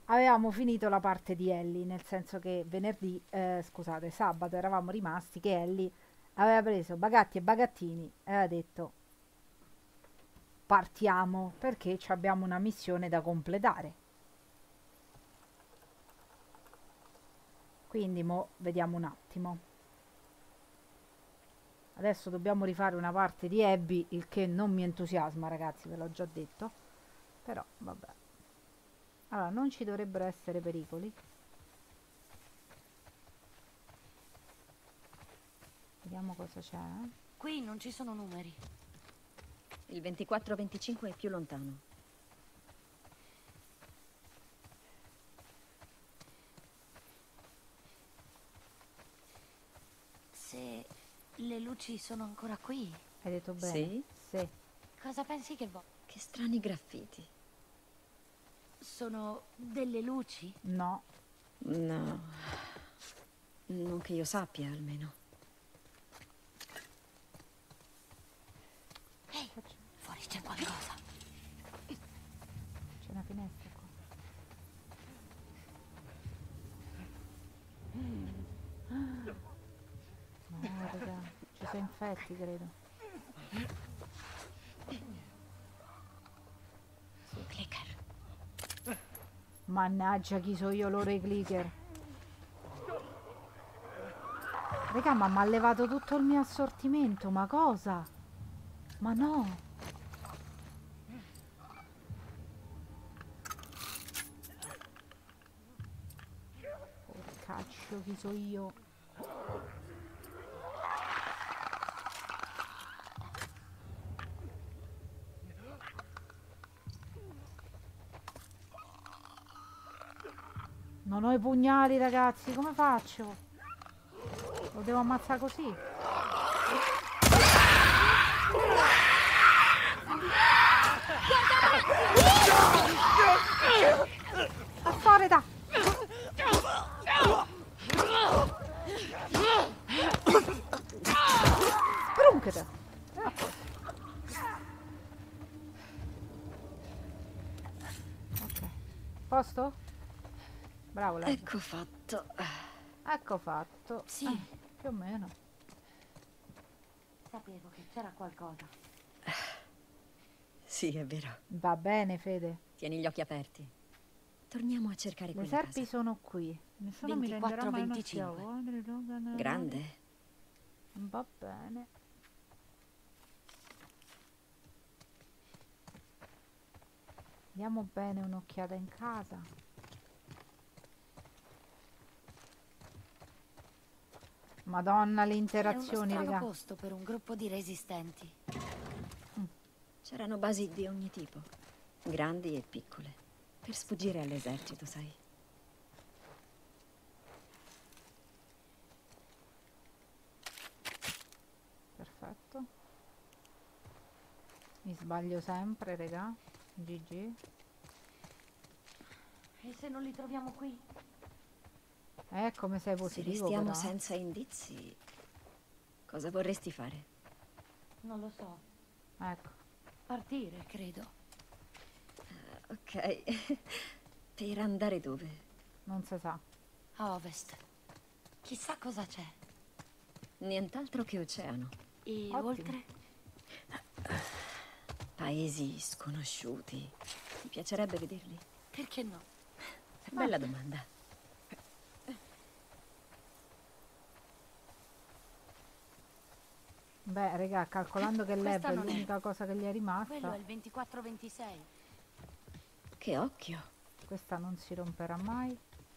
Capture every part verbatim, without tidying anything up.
avevamo finito la parte di Ellie, nel senso che venerdì, eh, scusate, sabato eravamo rimasti che Ellie aveva preso Bagatti e Bagattini e aveva detto partiamo perché ci abbiamo una missione da completare. Quindi mo vediamo un attimo. Adesso dobbiamo rifare una parte di Abby, il che non mi entusiasma, ragazzi, ve l'ho già detto. Però vabbè. Allora, non ci dovrebbero essere pericoli. Vediamo cosa c'è. Qui non ci sono numeri. Il ventiquattro venticinque è più lontano. Se le luci sono ancora qui, Hai detto bene? Sì? Sì. cosa pensi che vo... Che strani graffiti. Sono delle luci? No. No. Non che io sappia, almeno. Ehi, fuori c'è qualcosa. C'è una finestra qua. No, raga, ci sono infetti, credo. Clicker. Mannaggia, chi so io, loro i clicker. Raga, ma mi ha levato tutto il mio assortimento, ma cosa? Ma no. Porcaccio, chi so io. Non ho i pugnali, ragazzi, come faccio? Lo devo ammazzare così? A fare da! Sprunchete! Ok. Posto? Bravo, lei. Ecco fatto. Ecco fatto. Sì. Eh, più o meno. Sapevo che c'era qualcosa. Sì, è vero. Va bene, Fede. Tieni gli occhi aperti. Torniamo a cercare Le quella serpi casa. sono qui. Nessuno mi renderà mai uno schiavo. Grande. Va bene. Diamo bene un'occhiata in casa. Madonna, le interazioni, È uno strano raga. posto per un gruppo di resistenti. C'erano basi di ogni tipo, grandi e piccole, per sfuggire all'esercito, sai. Perfetto. Mi sbaglio sempre, raga. G G. E se non li troviamo qui? Eh, come sei Se positivo, restiamo però. senza indizi, cosa vorresti fare? Non lo so. Ecco. Partire, credo. Uh, ok. Per andare dove? Non si sa. A ovest. Chissà cosa c'è. Nient'altro che oceano. E Ottimo. oltre? Paesi sconosciuti. Mi piacerebbe vederli? Perché no? Bella domanda. Beh, raga, calcolando che Lev Questa è non è. l'unica cosa che gli è Quello è rimasta, il ventiquattro ventisei. Che occhio. questa non si romperà mai.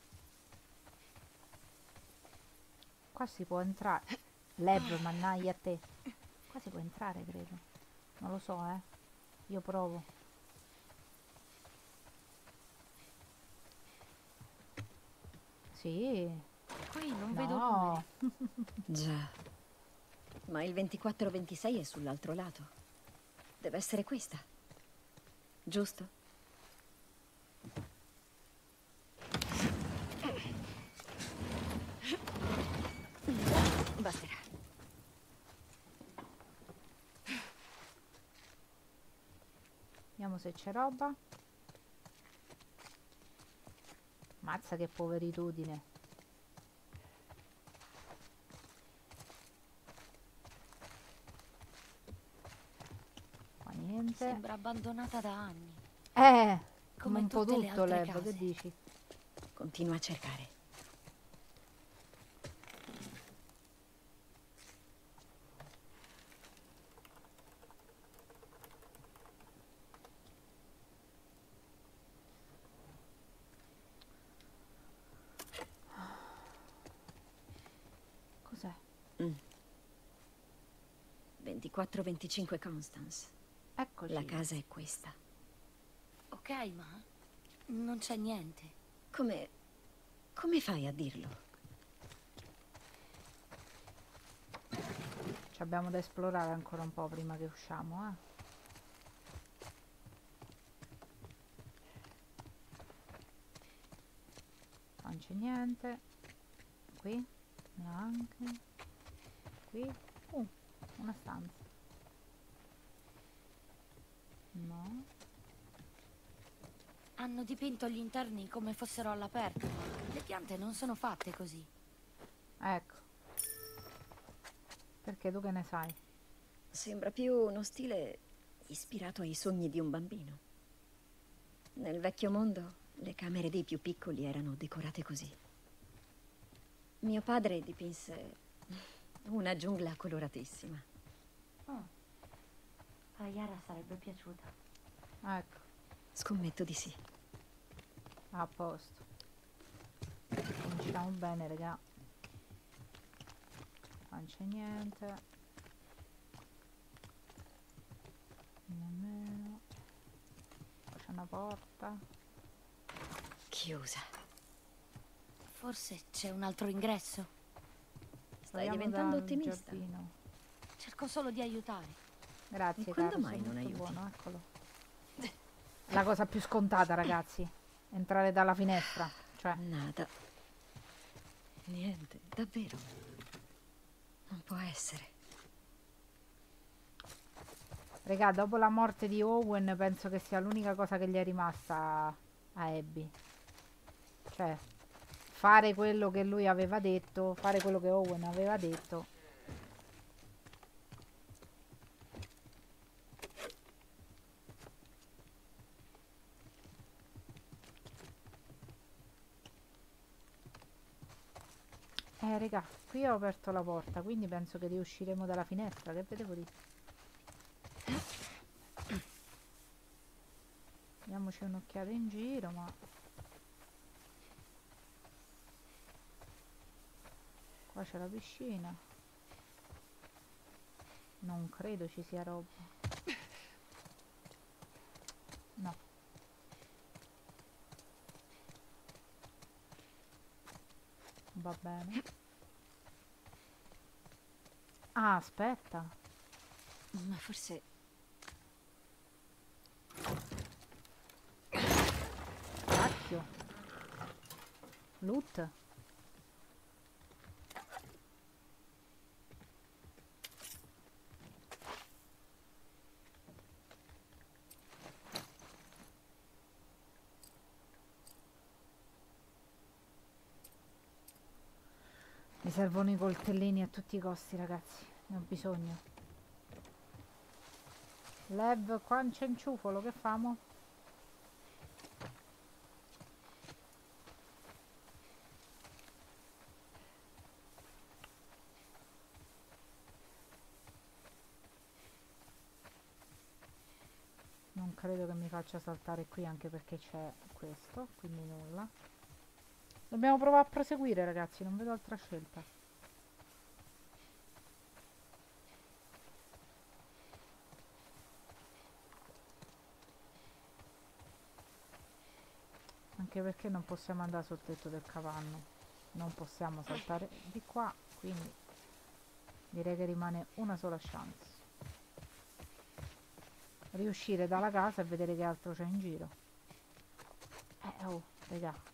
Qua si può entrare. Lev, mannaggia a te. Qua si può entrare, credo. Non lo so, eh. Io provo. Sì. Qui non vedo numeri. No. Già. Ma il ventiquattro ventisei è sull'altro lato. Deve essere questa. Giusto? Basterà. Vediamo se c'è roba. Mazza che poveritudine. Qua niente. Sembra abbandonata da anni. Eh, come Come un po' tutte le tutto, altre Lev, che case. dici? Continua a cercare. Cos'è? Mm. ventiquattro venticinque Constance. Eccoci. La casa è questa. Ok, ma non c'è niente. Come... come fai a dirlo? Ci abbiamo da esplorare ancora un po' prima che usciamo, eh. Non c'è niente. Qui? Neanche. Qui? Uh, una stanza. No. Hanno dipinto gli interni come fossero all'aperto, ma le piante non sono fatte così. Ecco. Perché tu che ne sai? Sembra più uno stile ispirato ai sogni di un bambino. Nel vecchio mondo, le camere dei più piccoli erano decorate così. Mio padre dipinse una giungla coloratissima. Oh. A Yara sarebbe piaciuta. Ecco, Scommetto di sì. a posto. Cominciamo bene, raga. Non c'è niente. Nemmeno. Qua c'è una porta. Chiusa. Forse c'è un altro ingresso. Stai Proviamo diventando dal ottimista. giardino. Cerco solo di aiutare. Grazie, E quando caro, mai sei non molto aiuti? buono, eccolo. La cosa più scontata, ragazzi. Entrare dalla finestra. Cioè, Nada. Niente, davvero. Non può essere. regà, dopo la morte di Owen penso che sia l'unica cosa che gli è rimasta a Abby. Cioè, fare quello che lui aveva detto, fare quello che Owen aveva detto. Eh, regà, qui ho aperto la porta, quindi penso che riusciremo dalla finestra, che vedevo di... Diamoci un'occhiata in giro, ma... Qua c'è la piscina. Non credo ci sia roba. No. Va bene. Ah, aspetta. Ma forse... Cacchio. Loot. Mi servono i coltellini a tutti i costi, ragazzi. Ne ho bisogno. Lev, qua non c'è un ciufolo, che famo? Non credo che mi faccia saltare qui, anche perché c'è questo, quindi nulla. Dobbiamo provare a proseguire, ragazzi, non vedo altra scelta. Anche perché non possiamo andare sul tetto del capanno. Non possiamo saltare di qua, quindi direi che rimane una sola chance. Riuscire dalla casa e vedere che altro c'è in giro. Eh, oh, raga.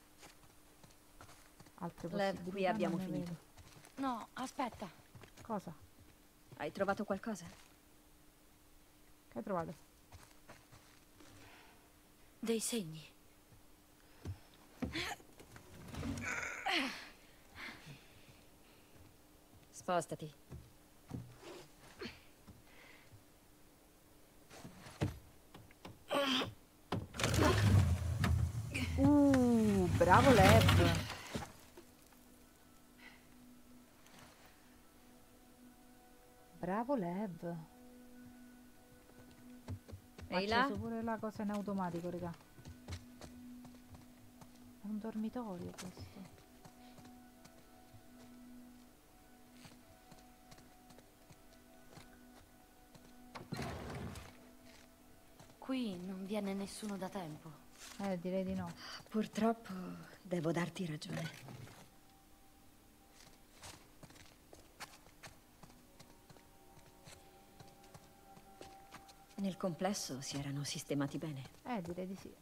Altre Lev, possibilità qui abbiamo non ne finito. vedo. No, aspetta. Cosa? Hai trovato qualcosa? Che hai trovato? Dei segni. Spostati. Uh, bravo Lev. Bravo Lev. Ha Ehi là? acceso pure la cosa in automatico, raga. È un dormitorio questo. Qui non viene nessuno da tempo. Eh, direi di no. Purtroppo devo darti ragione. Nel complesso si erano sistemati bene. Eh, direi di sì.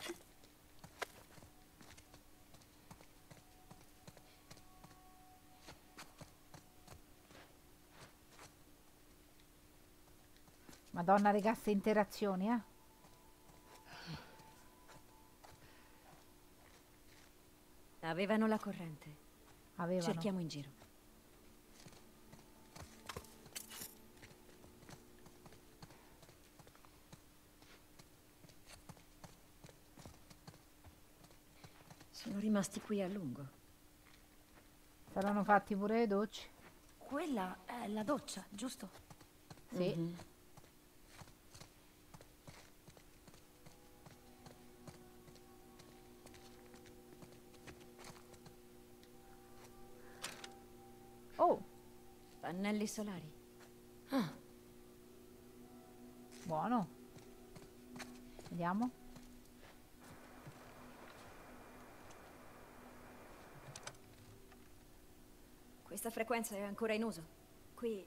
Madonna, raga, ste interazioni, eh. Avevano la corrente. Avevano. Cerchiamo in giro. Sono rimasti qui a lungo. Saranno fatti pure le docce. Quella è la doccia, giusto? Sì. Mhm. Oh, Pannelli solari. buono. Vediamo. Questa frequenza è ancora in uso. Qui...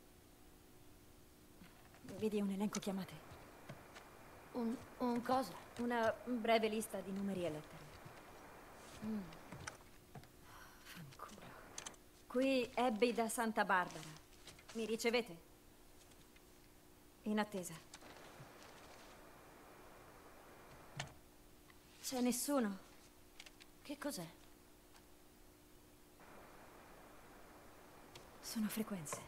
Vedi un elenco chiamate. Un, un cosa? Una breve lista di numeri e lettere. Mm. Fanculo. Qui Abby da Santa Barbara. Mi ricevete? In attesa. C'è nessuno? Che cos'è? Sono frequenze.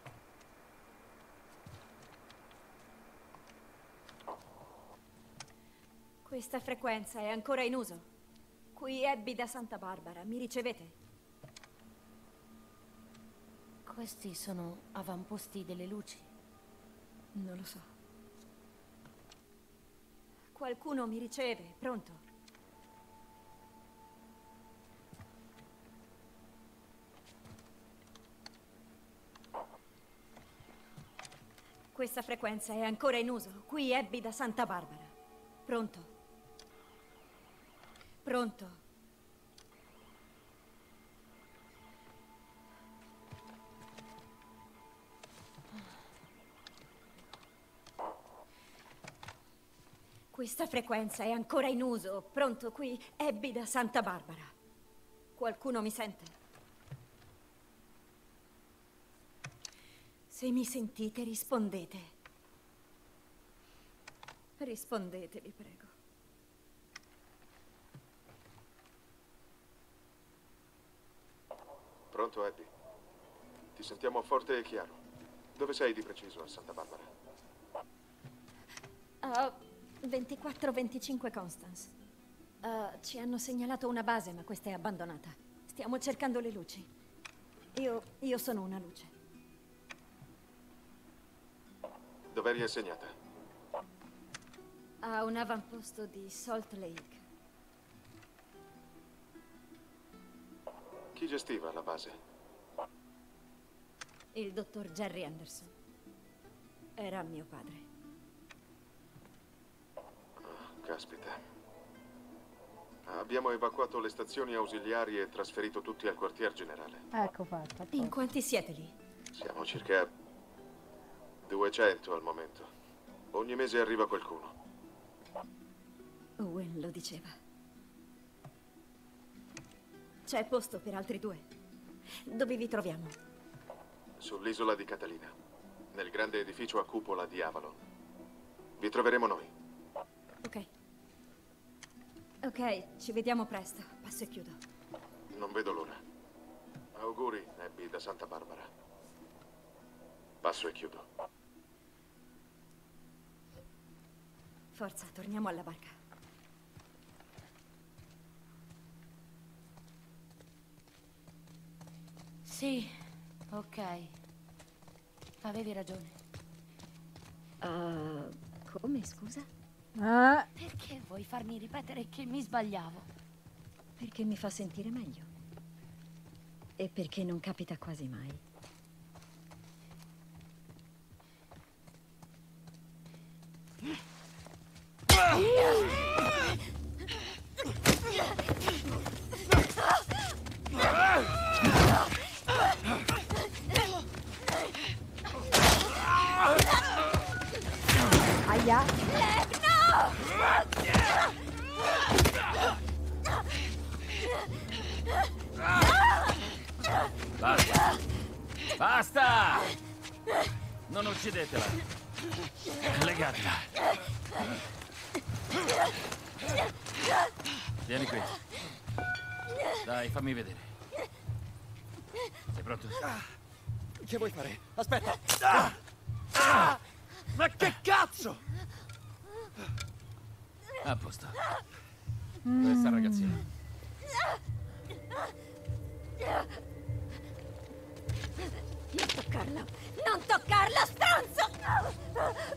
Questa frequenza è ancora in uso. Qui Abby da Santa Barbara. Mi ricevete? Questi sono avamposti delle luci. Non lo so. Qualcuno mi riceve, pronto? Questa frequenza è ancora in uso. Qui Abby da Santa Barbara. Pronto? Pronto? Questa frequenza è ancora in uso. Pronto? Qui Abby da Santa Barbara. Qualcuno mi sente? Se mi sentite, rispondete. Rispondete, vi prego. Pronto, Abby? Ti sentiamo forte e chiaro. Dove sei di preciso a Santa Barbara? Uh, ventiquattro venticinque Constance. Uh, ci hanno segnalato una base, ma questa è abbandonata. Stiamo cercando le luci. Io, io sono una luce. Dove eri assegnata? A un avamposto di Salt Lake. Chi gestiva la base? Il dottor Jerry Anderson. Era mio padre. Oh, caspita. Abbiamo evacuato le stazioni ausiliari e trasferito tutti al quartier generale. Ecco fatto. a In posto. quanti siete lì? Siamo circa duecento al momento. Ogni mese arriva qualcuno. Owen lo diceva. C'è posto per altri due. Dove vi troviamo? Sull'isola di Catalina, nel grande edificio a cupola di Avalon. Vi troveremo noi. Ok. Ok, ci vediamo presto. Passo e chiudo. Non vedo l'ora. Auguri, Abby, da Santa Barbara. Passo e chiudo. Forza, torniamo alla barca. Sì, ok. Avevi ragione. Uh, come, scusa? Eh, Perché vuoi farmi ripetere che mi sbagliavo? Perché mi fa sentire meglio. E perché non capita quasi mai. aia. Basta! Basta! Non uccidetela! Legatela! Vieni qui. Dai, fammi vedere. Sei pronto? Che vuoi fare? Aspetta! Ah! Ah! Ma che cazzo? A posto. Questa ragazzina. Non toccarlo! Non toccarlo, stronzo!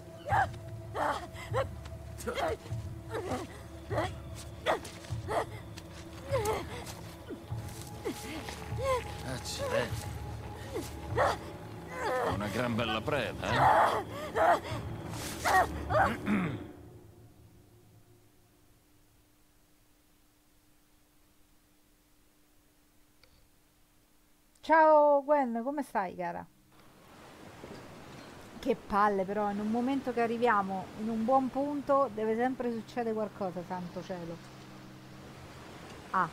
Accidenti. Una gran bella preda, eh? Ciao Gwen, come stai, cara? Che palle, però, in un momento che arriviamo in un buon punto deve sempre succedere qualcosa, santo cielo. Ah.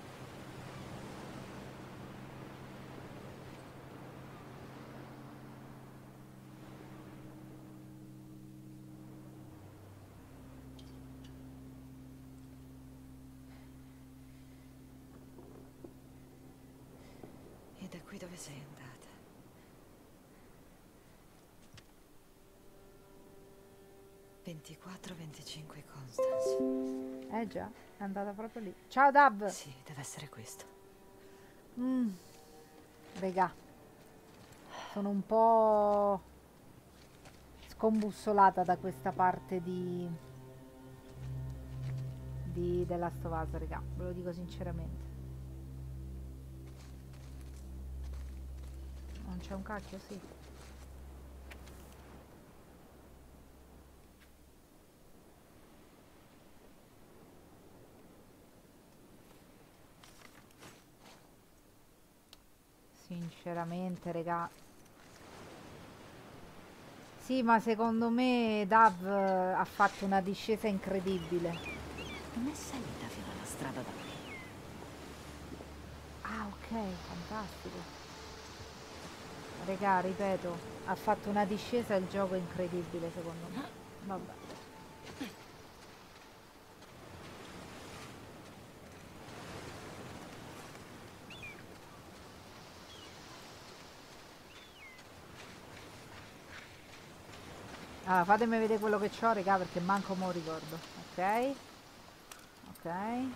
E da qui dove sei andata? ventiquattro venticinque Constance. Eh già, è andata proprio lì. Ciao Dab! Sì, deve essere questo. Mm. Regà, sono un po' scombussolata da questa parte di di The Last of Us, regà, ve lo dico sinceramente. Non c'è un cacchio, sì. Sinceramente, regà. Sì, ma secondo me Dav eh, ha fatto una discesa incredibile. Non è salita fino alla strada da qui. Ah, ok, fantastico. Regà, ripeto, ha fatto una discesa, il gioco è incredibile secondo me. Vabbè. Allora, fatemi vedere quello che c'ho, regà, perché manco mo ricordo. Ok. Ok.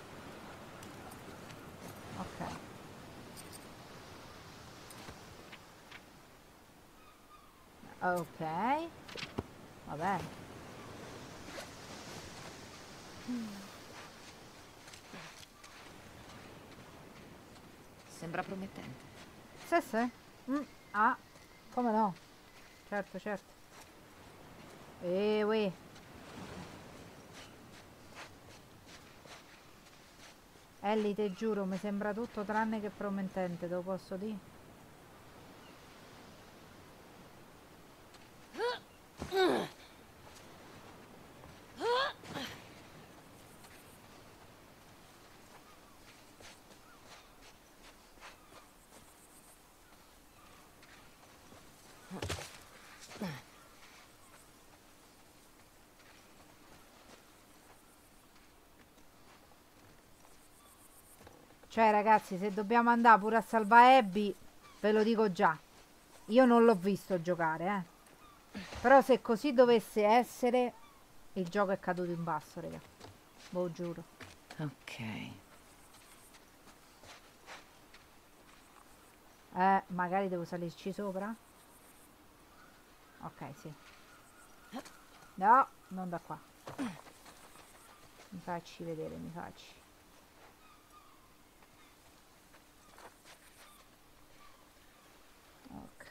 Ok. Ok. Va bene. Sembra promettente. Sì, sì. Mm, ah, come no? Certo, certo. Eh, uè. Ellie, te giuro, mi sembra tutto tranne che promettente, te lo posso dire? Cioè ragazzi, se dobbiamo andare pure a salvare Abby, ve lo dico già. Io non l'ho visto giocare, eh. Però se così dovesse essere, il gioco è caduto in basso, raga. Ve lo giuro. Ok. Eh, magari devo salirci sopra? Ok, sì. No, non da qua. Mi facci vedere, mi facci. Ok.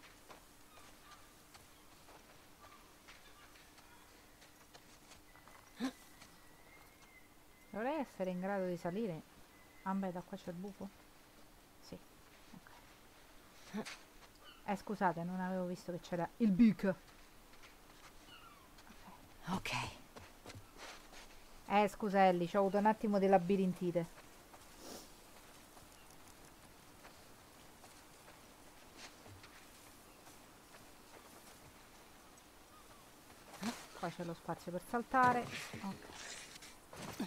Dovrei essere in grado di salire. Ah beh, da qua c'è il buco? Sì. Ok. Eh, scusate, non avevo visto che c'era il buco. Ok. Eh, scusa Ellie, c'ho avuto un attimo di labirintite. Qua c'è lo spazio per saltare. Ok.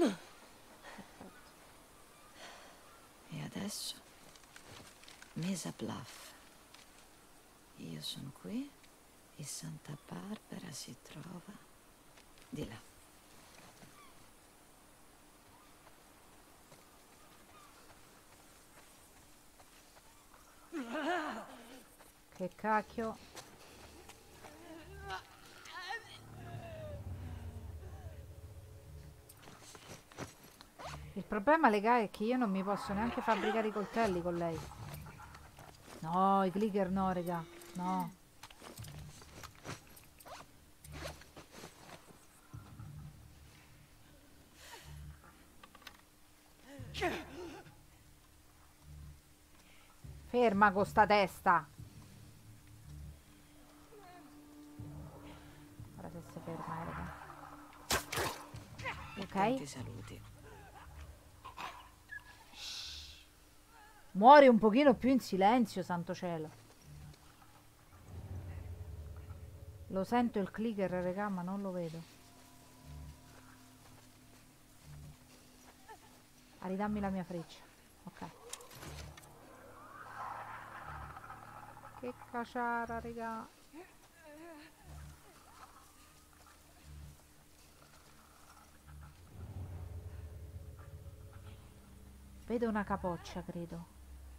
E adesso Mesa Bluff. Io sono qui e Santa Barbara si trova di là. Che cacchio. Il problema, raga, è che io non mi posso neanche fabbricare i coltelli con lei. No, i clicker no, raga. No. Ferma con sta testa. Ora se si ferma, eh, raga. Ok. Tanti saluti. Muori un pochino più in silenzio, santo cielo. Lo sento il clicker, raga, ma non lo vedo. Ah, ridammi la mia freccia. Ok. Che caciara, raga. Vedo una capoccia, credo.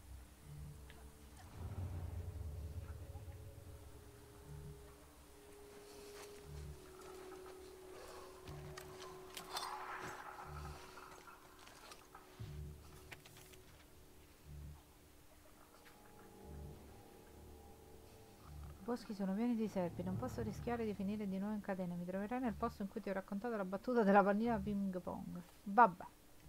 I boschi sono pieni di serpi, non posso rischiare di finire di nuovo in catena. Mi troverai nel posto in cui ti ho raccontato la battuta della pallina ping pong. Vabbè.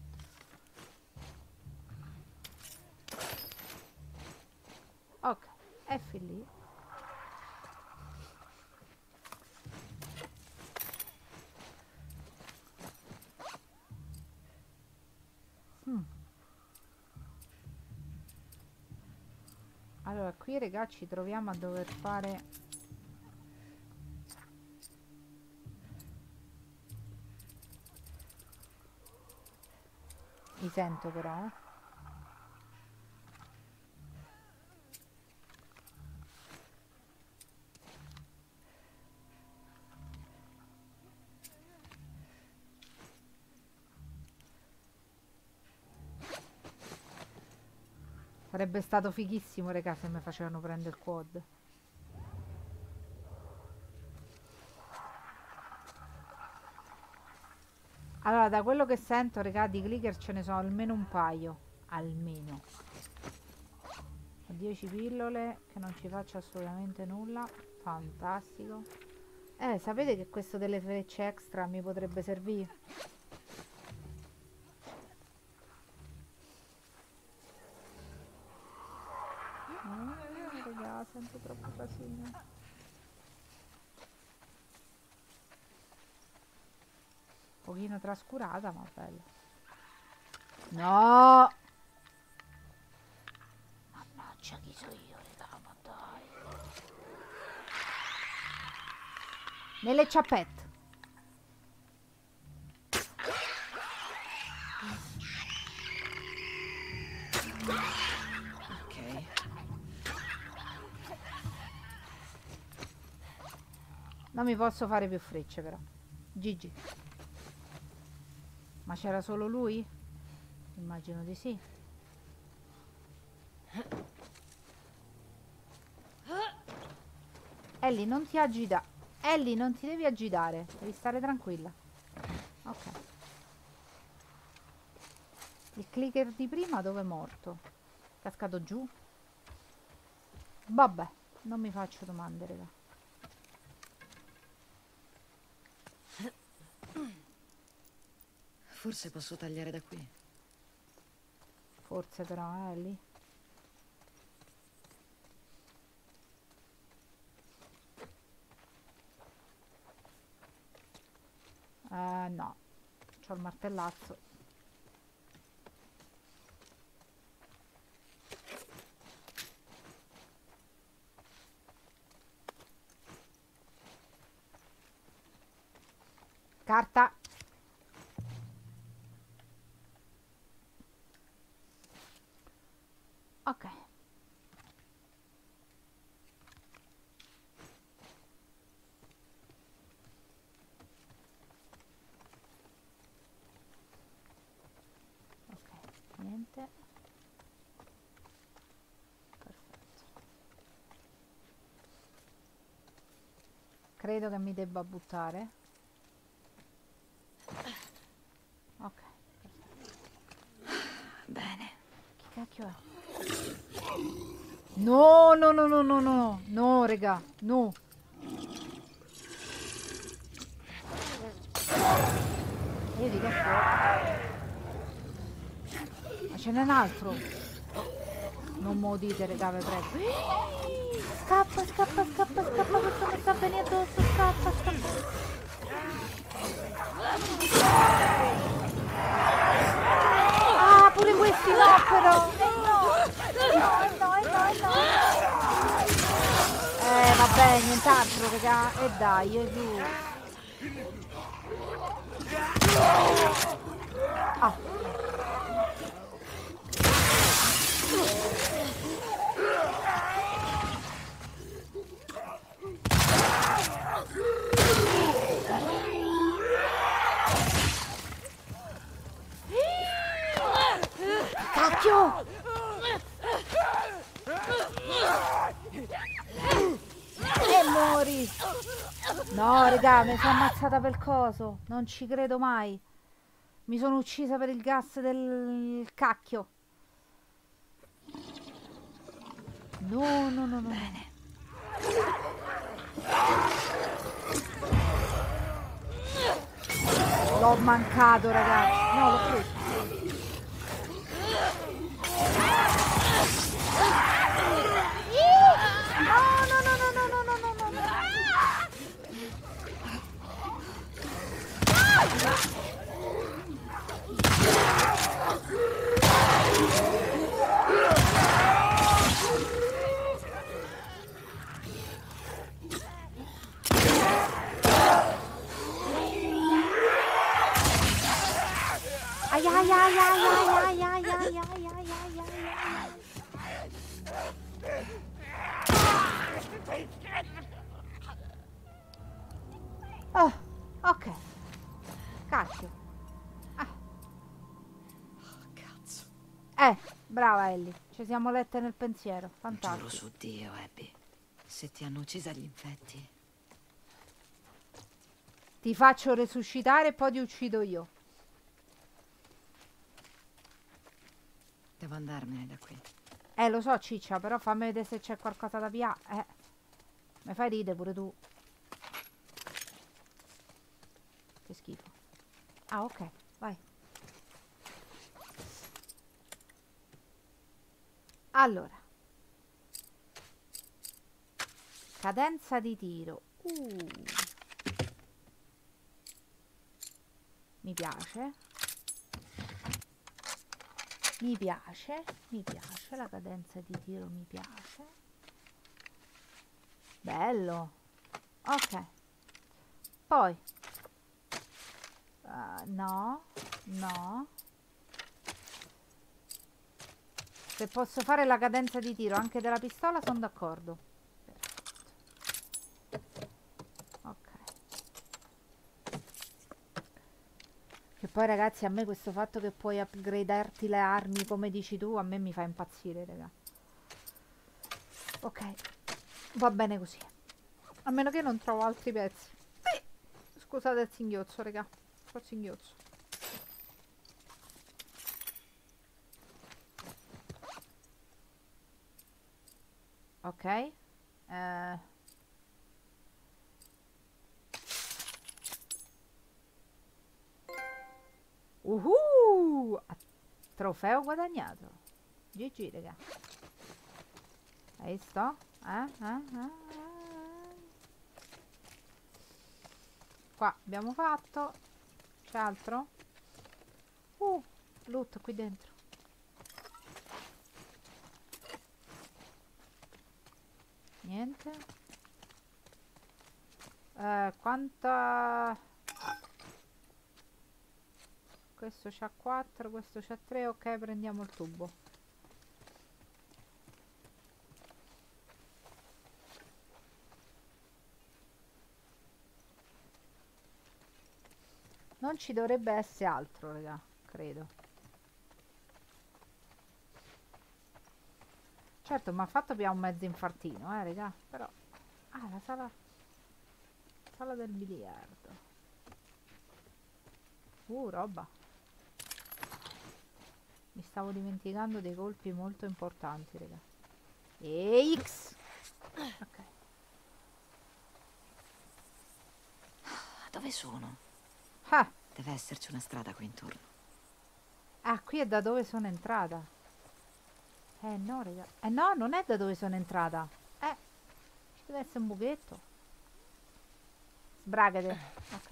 Ok, F lì. Hmm. Allora, qui raga ci troviamo a dover fare... Mi sento però, eh. Sarebbe stato fighissimo, raga, se mi facevano prendere il quad. Allora, da quello che sento, raga, di clicker ce ne sono almeno un paio. Almeno. Ho dieci pillole, che non ci faccio assolutamente nulla. Fantastico. Eh, sapete che questo delle frecce extra mi potrebbe servire? Eh, raga, sento troppo casino. Un pochino trascurata, ma bella. No! Mannaggia, chi so io, raga, ma dai. Nelle ciappette. Non mi posso fare più frecce però. Gigi. Ma c'era solo lui? Immagino di sì. Ellie, non ti agita. Ellie, non ti devi agitare. Devi stare tranquilla. Ok. Il clicker di prima dove è morto? Cascato giù? Vabbè, non mi faccio domande, raga. Forse posso tagliare da qui. Forse però, eh, Ellie. Eh, no. C'ho il martellazzo. Carta. Ok. Ok, niente. Perfetto. Credo che mi debba buttare. Ok, perfetto. Bene. Che cacchio è? No, no, no, no, no, no, no, raga, no. Vedi che fuori. Ma ce n'è un altro. Non mo dite, raga, vi prego. Scappa, scappa, scappa, scappa, questo mi sta venendo addosso, scappa, scappa. Ah, pure questi no, però. Eh no, eh no, eh no, eh no, eh no. Eh, vabbè, nient'altro, raga. E dai, Gesù. Ah. Cacchio! E muori! No, raga, mi sono ammazzata per coso. Non ci credo mai. Mi sono uccisa per il gas del cacchio. No, no, no, no. Bene. L'ho mancato, ragazzi. No, l'ho preso. No, no, no, no, no, no, no, no, no. Ai ai ai ai ai ai ai ai ai ai ai ai. Oh, ok. Cacchio. Ah. Oh, cazzo. Eh, brava Ellie. Ci siamo lette nel pensiero. Giuro Fantastico. su Dio, Abby. Se ti hanno uccisa gli infetti. Ti faccio resuscitare e poi ti uccido io. Devo andarmene da qui. Eh, lo so, ciccia, però fammi vedere se c'è qualcosa da via. Eh. Mi fai ridere pure tu. Che schifo. Ah, ok, vai. Allora. Cadenza di tiro. Uh. Mi piace. Mi piace, mi piace, la cadenza di tiro mi piace. Bello. Ok. Poi. Uh, no, no. Se posso fare la cadenza di tiro anche della pistola sono d'accordo. Ok. Che poi ragazzi, a me questo fatto che puoi upgradarti le armi come dici tu, a me mi fa impazzire, raga. Ok, va bene così. A meno che non trovo altri pezzi. Eh, scusate il singhiozzo, raga. Ho singhiozzo. Ok. Eh. Uhu! Trofeo guadagnato. G G, raga. Hai sto? Eh? Eh? Eh? Qua abbiamo fatto. C'è altro? Uh, loot qui dentro. Niente. Eh, quanta... Questo c'ha quattro, questo c'ha tre. Ok, prendiamo il tubo. Non ci dovrebbe essere altro, raga, credo. Certo, mi ha fatto più un mezzo infartino, eh, raga. Però... Ah, la sala... Sala del biliardo. Uh, roba. Mi stavo dimenticando dei colpi molto importanti, raga. E X. Ok. Dove sono? Ah. Deve esserci una strada qui intorno. Ah, qui è da dove sono entrata. Eh no, raga. Eh no, non è da dove sono entrata. Eh. Ci deve essere un buchetto. Sbragate. Ok.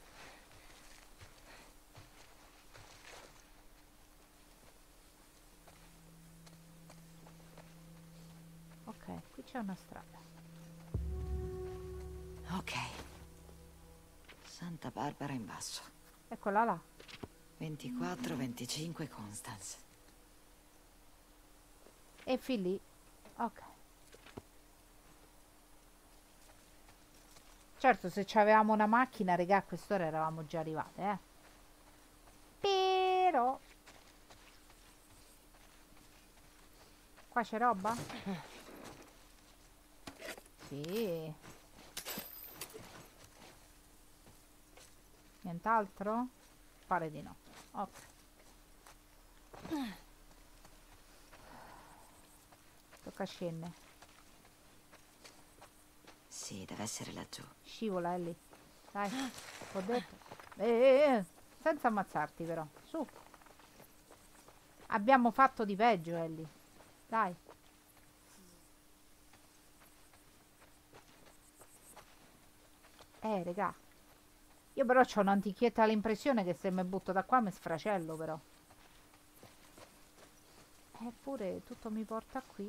Ok, qui c'è una strada. Ok. Santa Barbara in basso. Eccola là. ventiquattro venticinque Constance. E fin lì. Ok. Certo, se avevamo una macchina, regà, a quest'ora eravamo già arrivate, eh. Però... Qua c'è roba? Sì. Nient'altro? Pare di no. Ok. Tocca scendere. Sì, deve essere laggiù. Scivola, Ellie. Dai, ho detto. Eh, eh, eh. Senza ammazzarti però. Su. Abbiamo fatto di peggio, Ellie. Dai. Eh, regà. Io però ho un'antichietta all'impressione che se mi butto da qua mi sfracello però. Eppure tutto mi porta qui.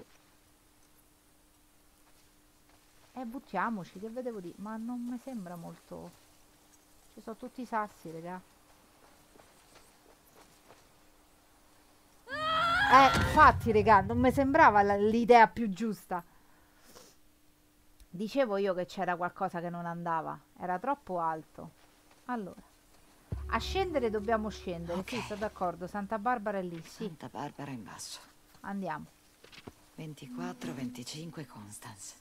E eh, buttiamoci, che vedevo di... Ma non mi sembra molto... Ci sono tutti i sassi, regà. Eh, infatti, regà, non mi sembrava l'idea più giusta. Dicevo io che c'era qualcosa che non andava. Era troppo alto. Allora, a scendere dobbiamo scendere. Okay. Sì, sto d'accordo. Santa Barbara è lì, sì. Santa Barbara in basso. Andiamo. ventiquattro venticinque Constance.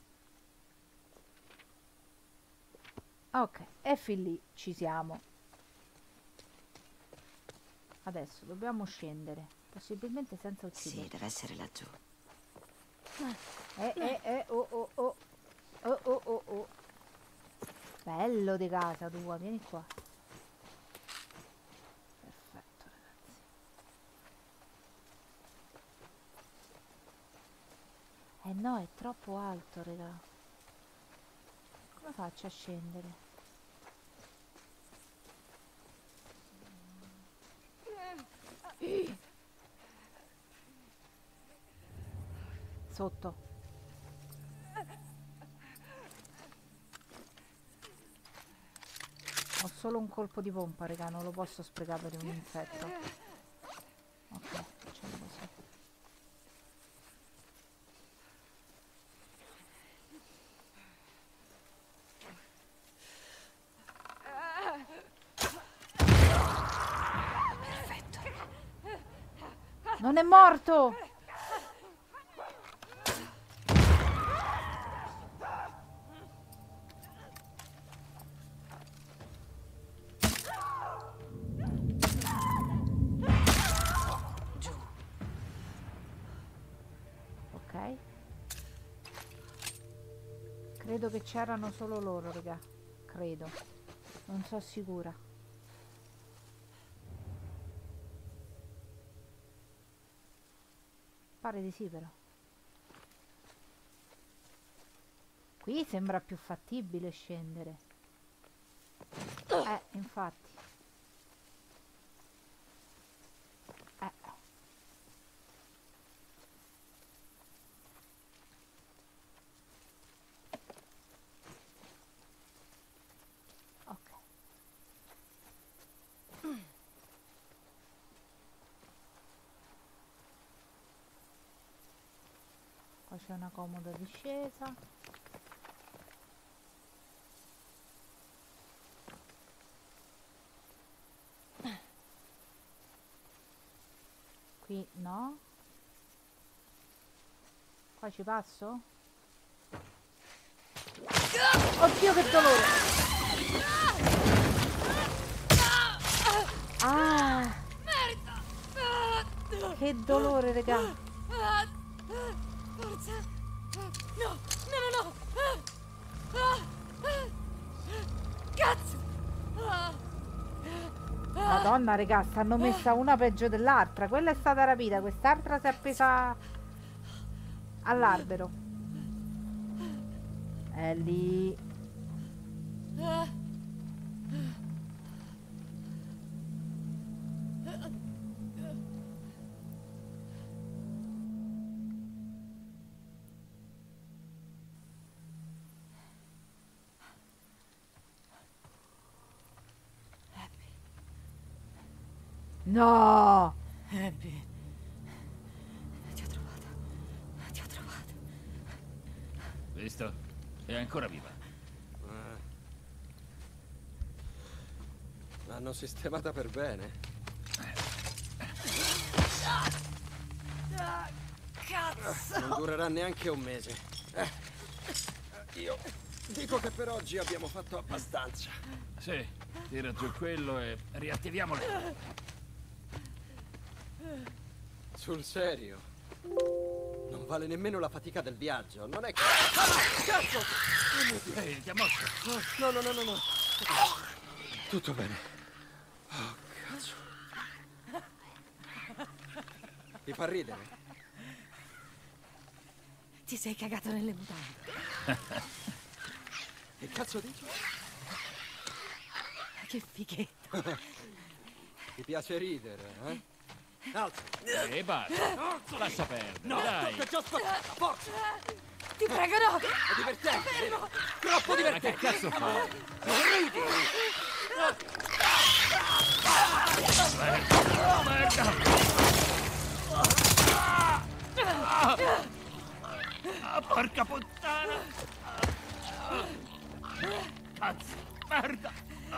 Ok, e fin lì ci siamo. Adesso dobbiamo scendere. Possibilmente senza uccidere. Sì, deve essere laggiù. Eh, eh, eh, oh, oh, oh. Oh, oh, oh, oh. Bello di casa tua, vieni qua. Perfetto, ragazzi. Eh no, è troppo alto, raga. Come faccio a scendere? Sotto. Ho solo un colpo di pompa, raga, non lo posso sprecare per un insetto. Ok, facciamo così. Non è morto! Giù. Ok. Credo che c'erano solo loro, raga. Credo. Non sono sicura. Pare di sì, però. Qui sembra più fattibile scendere. Eh, infatti. Eh. Ok. Qua c'è una comoda discesa. Qui no. Qua ci passo? Oddio, che dolore! Ah! Che dolore, raga! Forza! No! No, no, no! Cazzo! Madonna, raga, stanno messa una peggio dell'altra. Quella è stata rapita, quest'altra si è appesa all'albero. È lì. No! Abby. Ti ho trovata. Ti ho trovata. Visto? È ancora viva. L'hanno sistemata per bene. Cazzo! Non durerà neanche un mese. Eh. Io dico che per oggi abbiamo fatto abbastanza. Sì, tira giù quello e riattiviamolo. Sul serio? Non vale nemmeno la fatica del viaggio, non è che... Cazzo! Ehi, ti ha morto? No, no, no, no, no. Tutto bene. Oh, cazzo. Ti fa ridere? Ti sei cagato nelle mutande. Che cazzo dici? Che fighetto. Ti piace ridere, eh? Alza. E basta. Lascia perdere, No, dai. ti ho già spazzato, forza! Ti prego, no! È divertente! Fermo. Troppo Ma che divertente! cazzo fai? Ridi! Merda! Ah, porca puttana! Cazzo! Merda!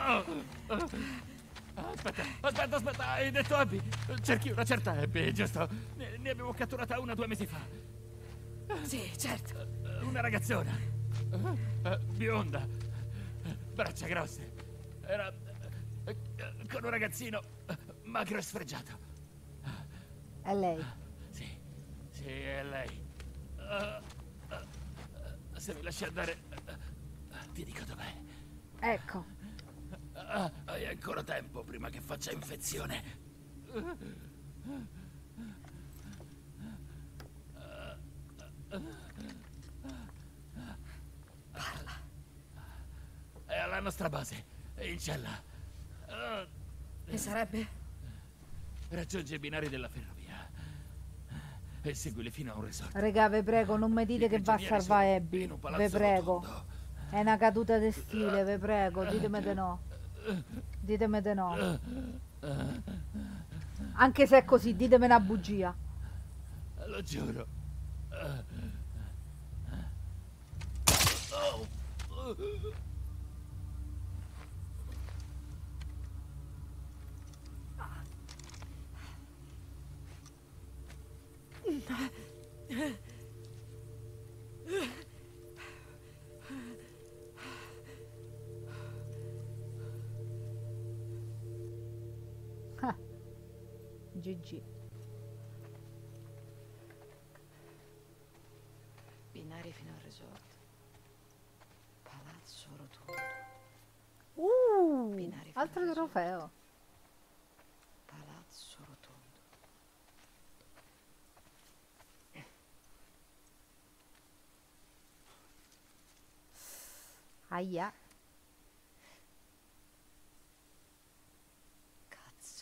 Aspetta, aspetta, aspetta! Hai detto Abby? Cerchi una certa Abby, giusto? Ne, ne avevo catturata una due mesi fa. Sì, certo. Una ragazzona. Bionda. Braccia grosse. Era con un ragazzino magro e sfregiato. È lei. Sì, sì, è lei. Uh, uh, se mi lasci andare, uh, ti dico dov'è. Ecco. Uh, hai ancora tempo prima che faccia infezione. Uh, Parla. È alla nostra base, è in cella. Uh, E sarebbe? Raggiunge i binari della ferrovia e seguili fino a un resort. Raga, ve prego, non mi dite I che va a prigionieri salvare sono Abby. in un palazzo Ve prego. rotondo. È una caduta di stile, ve prego. Ditemi di no. Ditemi di no. Anche se è così, ditemi una bugia. Lo giuro. G G. Binari fino al resort. Palazzo rotondo. Uh, Binari fino altro al resort. trofeo. Palazzo rotondo. Aia. Cazzo.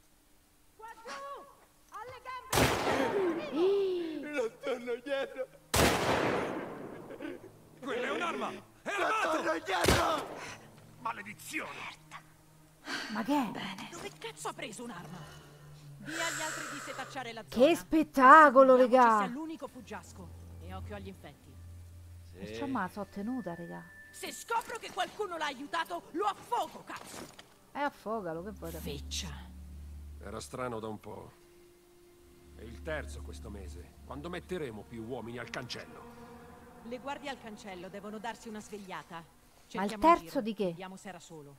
Lo torno dietro! Quella è un'arma! È Lo armato! torno dietro! Maledizione! Ma che è? Dove cazzo ha preso un'arma? Dì agli altri di setacciare la zona. Che spettacolo, Assicuriamoci sia regà. l'unico fuggiasco. E occhio agli infetti. Perciò ma so tenuta, regà. Se scopro che qualcuno l'ha aiutato, lo affogo, cazzo! E affogalo, che vuoi da me? Feccia. Era strano da un po'. È il terzo questo mese. Quando metteremo più uomini al cancello? Le guardie al cancello devono darsi una svegliata. Ma il Cerchiamo in terzo giro. di che? Vediamo se era solo.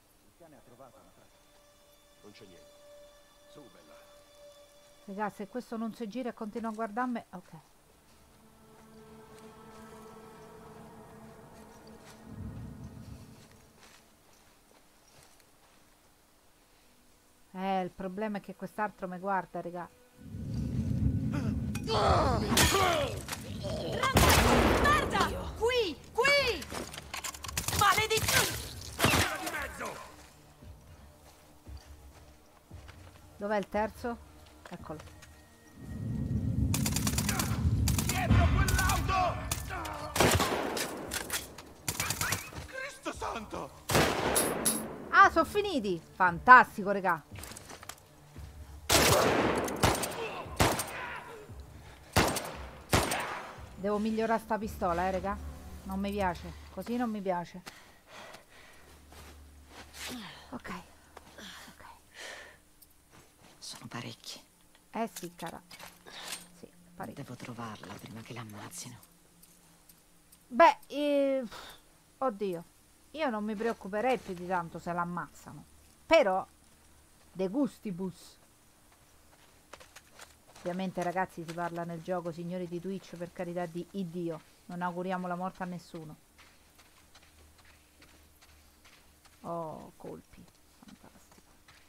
Non c'è niente. Su, bella. Regà, se questo non si gira e continua a guardarmi... Ok. Eh, il problema è che quest'altro mi guarda, regà. Merda! Qui! Qui! Maledizione! Di mezzo! Dov'è il terzo? Eccolo. Dietro quell'auto! Cristo santo! Ah, sono finiti! Fantastico, regà. Devo migliorare sta pistola, eh, regà. Non mi piace. Così non mi piace. Ok. Ok. Sono parecchi. Eh sì, cara. Sì, parecchio. Devo trovarla prima che l'ammazzino. Beh, eh, oddio. Io non mi preoccuperei più di tanto se l'ammazzano. Però, de gustibus. Ovviamente, ragazzi, si parla nel gioco, signori di Twitch, per carità di Iddio. Non auguriamo la morte a nessuno. Oh, colpi. Fantastico.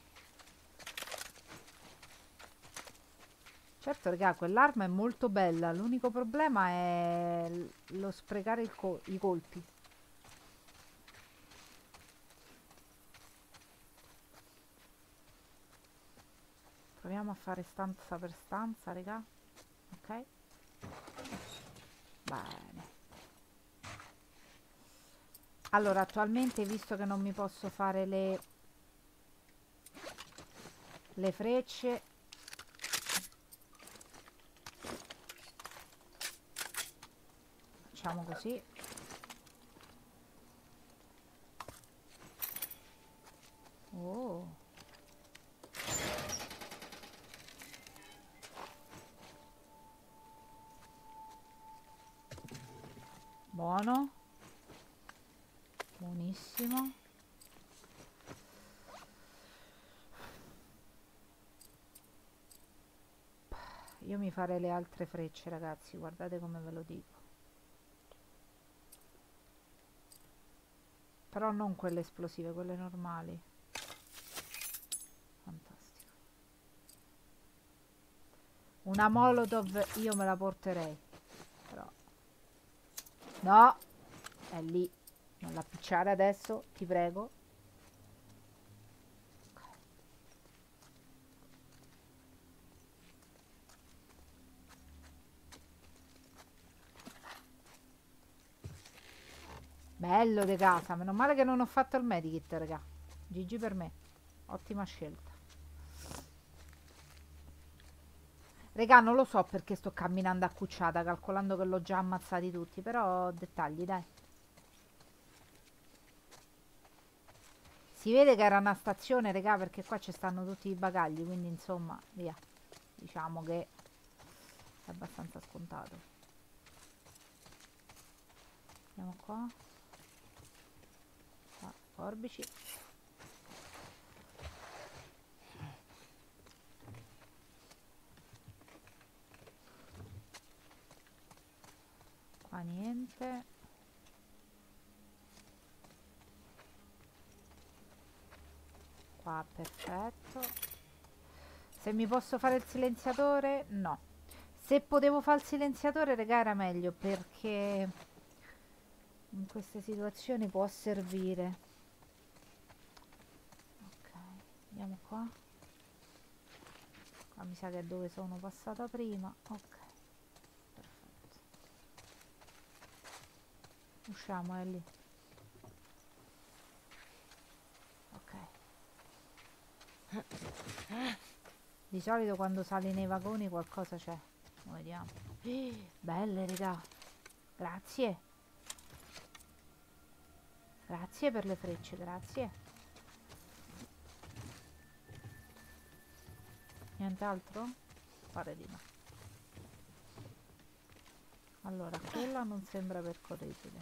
Certo, raga, quell'arma è molto bella. L'unico problema è lo sprecare il col- i colpi. Proviamo a fare stanza per stanza, raga. Ok. Bene. Allora, attualmente, visto che non mi posso fare le le frecce, facciamo così. Oh. Buono. Buonissimo. Io mi farei le altre frecce, ragazzi, guardate come ve lo dico. Però non quelle esplosive, quelle normali. Fantastico. Una Molotov io me la porterei. Però no, è lì. Non la picciare adesso, ti prego. Ok. Bello di casa, meno male che non ho fatto il medikit, raga. G G per me. Ottima scelta. Raga, non lo so perché sto camminando accucciata, calcolando che l'ho già ammazzati tutti, però dettagli, dai. Si vede che era una stazione, raga, perché qua ci stanno tutti i bagagli, quindi insomma, via. Diciamo che è abbastanza scontato. Andiamo qua. Qua, forbici. Qua niente. Qua perfetto. Se mi posso fare il silenziatore? No. Se potevo fare il silenziatore, raga, era meglio, perché in queste situazioni può servire. Ok, andiamo qua. Qua mi sa che è dove sono passata prima. Ok, perfetto. Usciamo, è lì. Ok. Di solito quando sali nei vagoni qualcosa c'è. Vediamo. Eh, belle, raga. Grazie. Grazie per le frecce, grazie. Nient'altro? Pare di no. Allora, quella non sembra percorribile.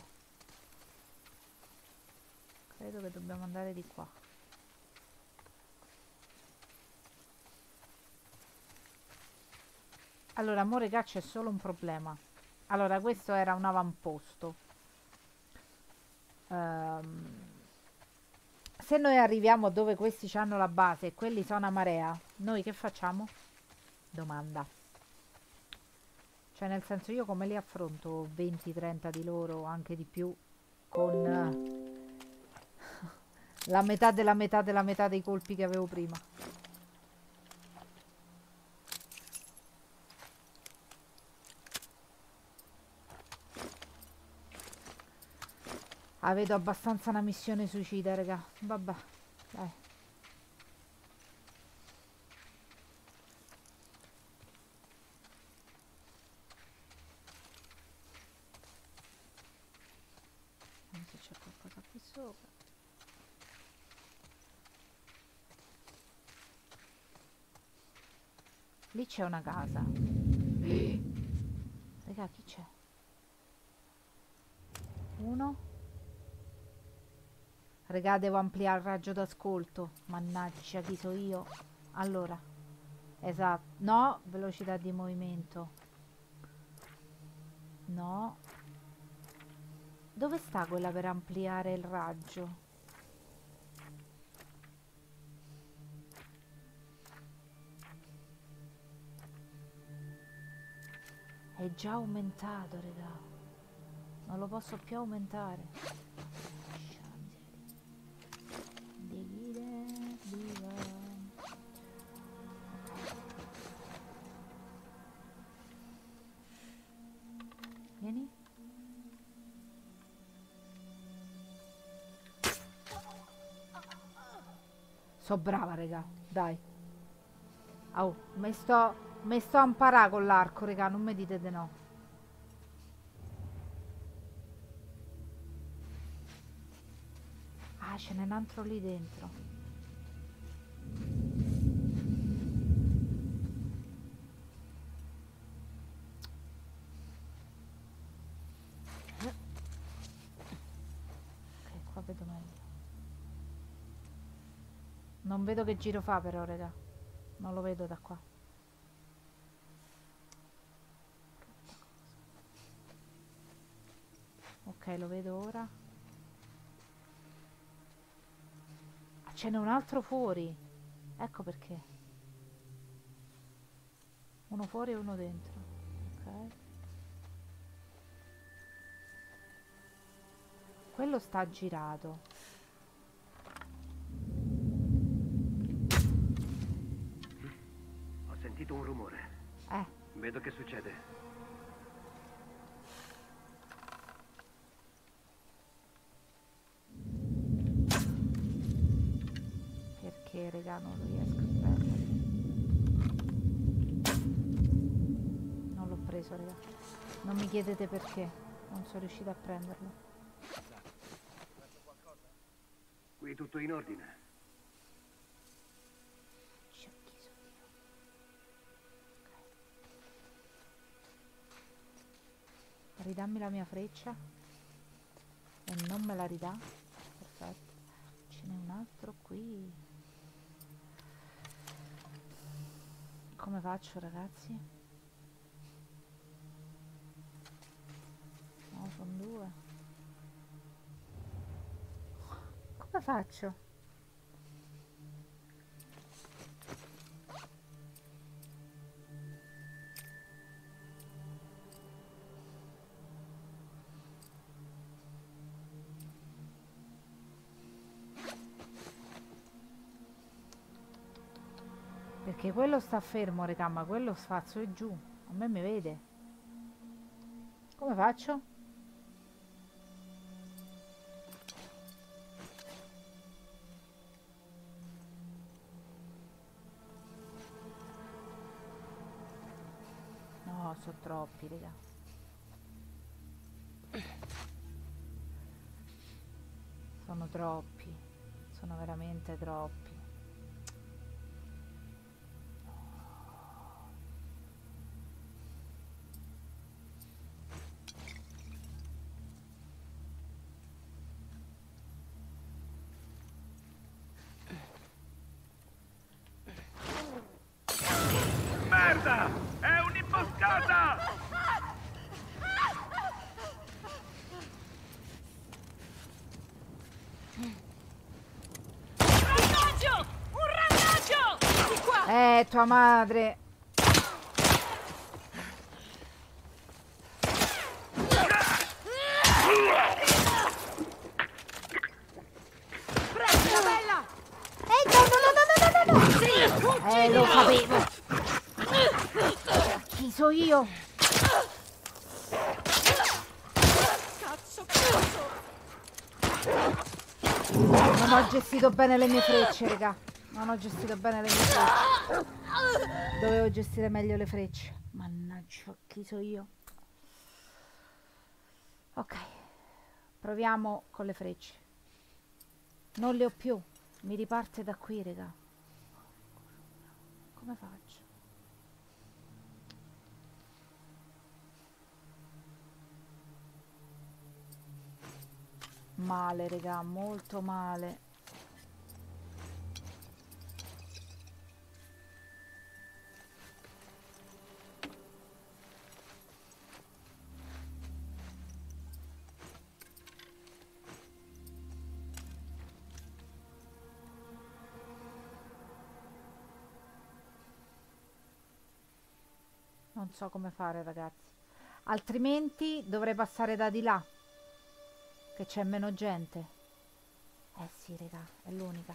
Credo che dobbiamo andare di qua. Allora, mo regà, c'è solo un problema. Allora, questo era un avamposto. Um, se noi arriviamo dove questi hanno la base e quelli sono a marea, noi che facciamo? Domanda. Cioè, nel senso, io come li affronto venti trenta di loro, anche di più, con uh, la metà della metà della metà dei colpi che avevo prima? Ah, vedo abbastanza una missione suicida, raga. Vabbè, dai. Vediamo se c'è qualcosa qui sopra. Lì c'è una casa. Raga, chi c'è? Uno. Raga, devo ampliare il raggio d'ascolto. Mannaggia, chi so io? Allora, esatto. No, velocità di movimento. No. Dove sta quella per ampliare il raggio? È già aumentato, raga. Non lo posso più aumentare. Vieni. So brava, raga, dai. Oh, mi sto, mi sto a imparare con l'arco, raga, non mi dite di no. Ah, ce n'è un altro lì dentro. Vedo meglio. Non vedo che giro fa però, raga. Non lo vedo da qua. Ok, lo vedo ora. Ah, ce n'è un altro fuori. Ecco perché. Uno fuori e uno dentro. Ok. Quello sta girato. Ho sentito un rumore. Eh. Vedo che succede. Perché, raga, non lo riesco a prendere. Non l'ho preso, raga. Non mi chiedete perché. Non sono riuscita a prenderlo. Qui tutto in ordine. ridammi la mia freccia. E non me la ridà. Perfetto. Ce n'è un altro qui. Come faccio, ragazzi? No, sono due. Come faccio? Perché quello sta fermo, raga, ma quello spazio è giù. A me mi vede. Come faccio? No, sono troppi, raga. Sono troppi. Sono veramente troppi. Merda! È un'imboscata! Randaggio! Un randaggio! Di qua! Eh, tua madre! Prendi la bella! Eh, no, no, no, no, no, no, no! Sì, Eh, lo sapevo! Chi so io? Cazzo, cazzo! Non ho gestito bene le mie frecce, raga. Non ho gestito bene le mie frecce. Dovevo gestire meglio le frecce. Mannaggia, chi so io? Ok. Proviamo con le frecce. Non le ho più. Mi riparte da qui, raga. Come faccio? Male, raga, molto male. Non so come fare, ragazzi. Altrimenti dovrei passare da di là, che c'è meno gente. Eh sì, raga, è l'unica.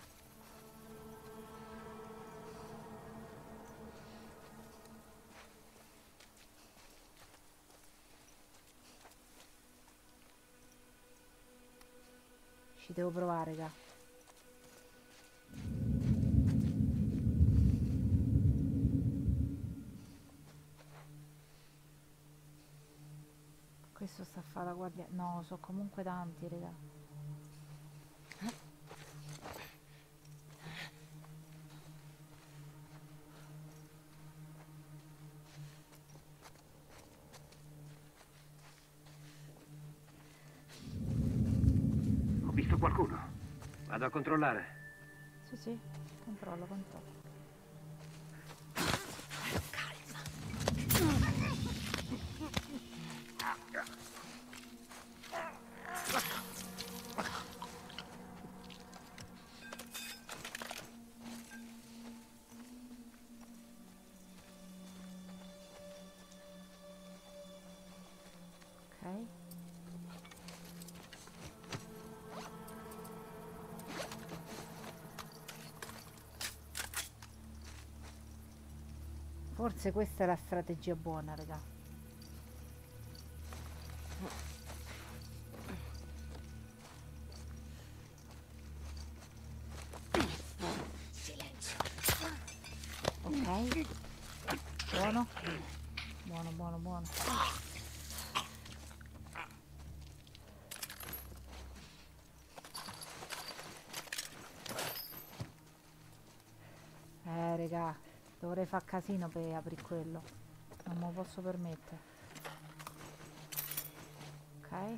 Ci devo provare, raga. Questo sta a fare la guardia. No, sono comunque tanti, raga. Ho visto qualcuno. Vado a controllare. Sì, sì, controllo, controllo. Ok. Forse questa è la strategia buona, raga. Silenzio. Ok. Buono. Buono, buono, buono. Eh, raga, dovrei far casino per aprire quello. Non me lo posso permettere. Ok.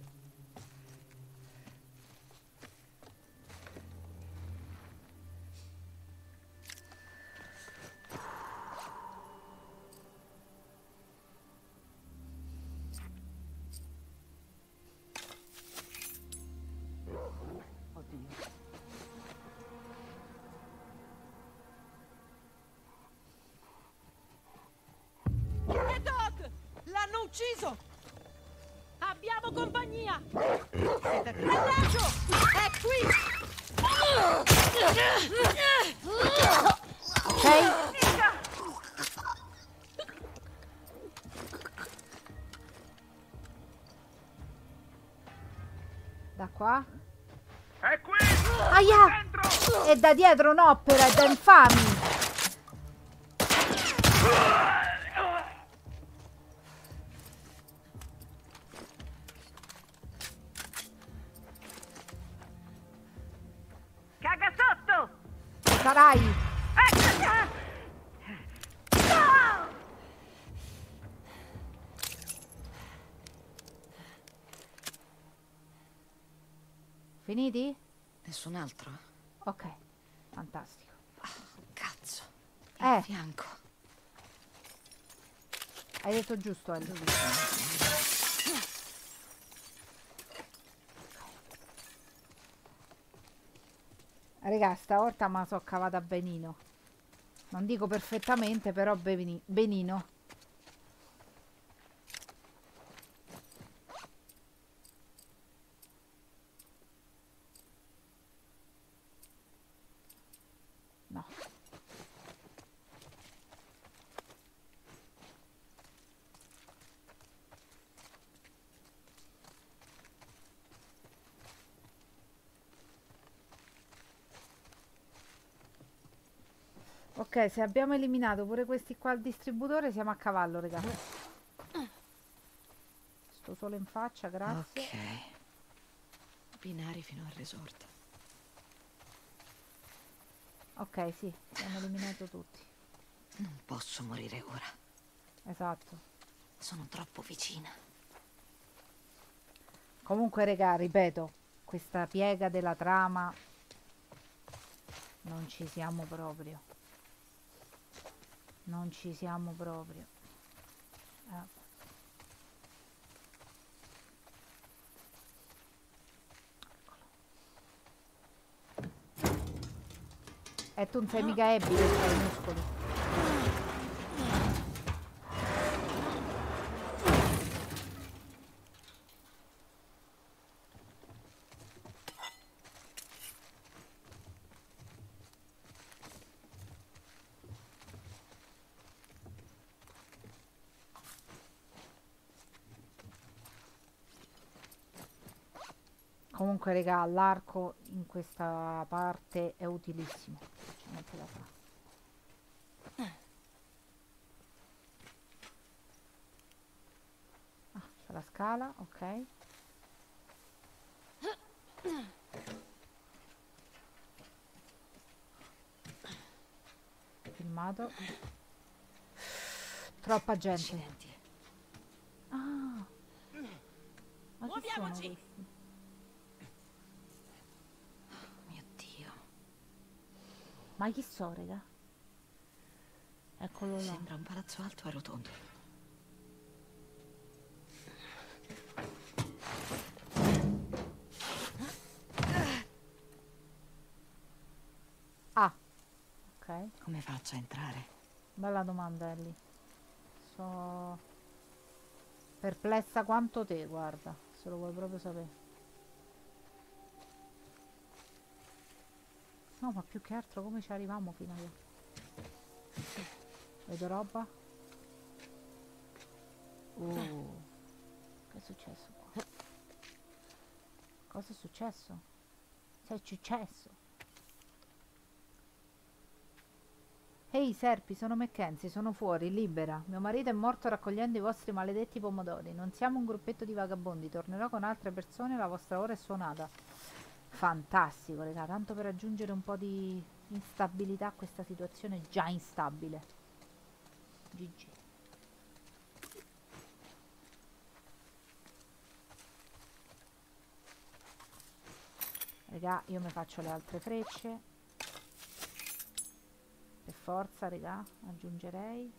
E Doc! L'hanno ucciso! Abbiamo compagnia! Raggio! È qui! Ok. Da qua. È qui! Aia! Dentro! E da dietro un'opera, è da infami! Caga sotto! Sarai! Finiti? Nessun altro? Ok, fantastico. Cazzo. Eh. Il fianco. Hai detto giusto, Ellie. Raga, stavolta me la so cavata benino. Non dico perfettamente, però beni- benino. No. Ok, se abbiamo eliminato pure questi qua al distributore siamo a cavallo, raga. Sto solo in faccia, grazie. Ok. Binari fino al resort. Ok, sì, abbiamo eliminato tutti. Non posso morire ora. Esatto. Sono troppo vicina. Comunque, raga, ripeto, questa piega della trama non ci siamo proprio. Non ci siamo proprio. Eh. E tu non sei mica Abby che fai i muscoli. Comunque, raga, l'arco in questa parte è utilissimo. C'è niente da fare. Ah, c'è la scala, ok. Filmato. Troppa gente. Accidenti. Ah. Ma chi sono Muoviamoci! questi? Mio Dio. Ma chi so, raga? Eccolo là. Sembra un palazzo alto e rotondo. Ah. Ok. Come faccio a entrare? Bella domanda, Ellie. So perplessa quanto te, guarda, se lo vuoi proprio sapere. No, ma più che altro come ci arriviamo fino a qui? Vedo roba? Uh, che è successo qua? Cosa è successo? Che è successo? Ehi Serpi, sono Mackenzie, sono fuori, libera. Mio marito è morto raccogliendo i vostri maledetti pomodori. Non siamo un gruppetto di vagabondi, tornerò con altre persone, la vostra ora è suonata. Fantastico, raga, tanto per aggiungere un po' di instabilità a questa situazione già instabile. G G. Regà, io mi faccio le altre frecce. Per forza, regà, aggiungerei.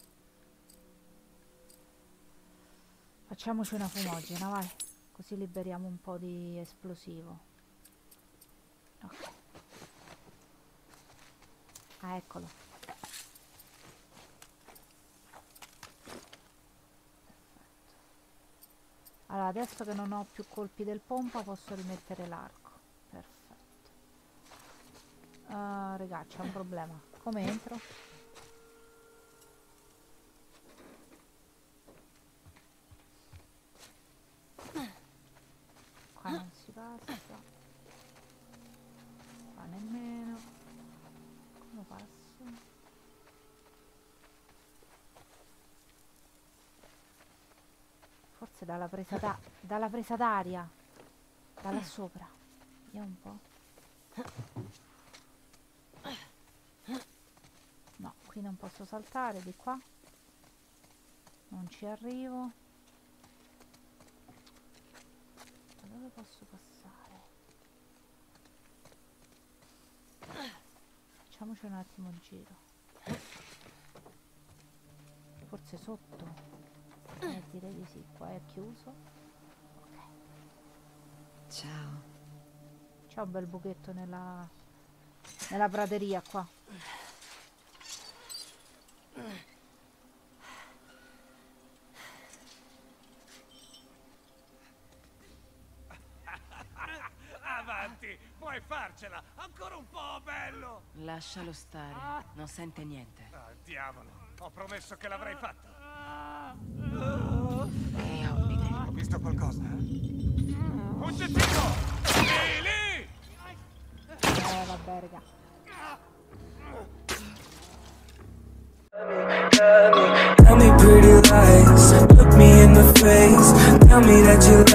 Facciamoci una fumogena, vai. Così liberiamo un po' di esplosivo. Ok. Ah, eccolo. Allora, adesso che non ho più colpi del pompa posso rimettere l'arco. Perfetto. Uh, regà, c'è un problema. Come entro? Qua non si passa. Qua nemmeno. Come passo? Forse dalla presa da dalla presa d'aria. Da là sopra. Vediamo un po'. No, qui non posso saltare, di qua non ci arrivo. Da dove posso passare? Facciamoci un attimo un giro. Forse sotto? Eh, direi di sì, qua è chiuso. Ok. Ciao. C'è un bel buchetto nella nella prateria qua. Avanti, puoi farcela! Ancora un po', bello! Lascialo stare, non sente niente. Ah, diavolo, ho promesso che l'avrei fatto. E obblighi. Ho visto qualcosa? Un gettino! Lì, lì! Eh, vabbè, raga. Tell me pretty lies, look me in the face, tell me that you